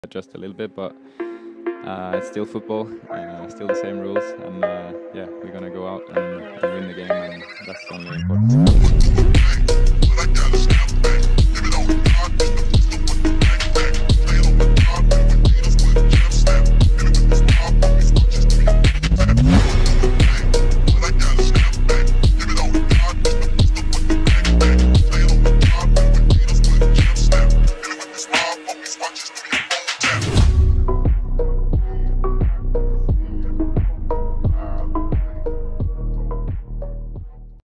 adjust a little bit, but it's still football, still the same rules, and yeah, we're gonna go out and win the game, and that's the only important.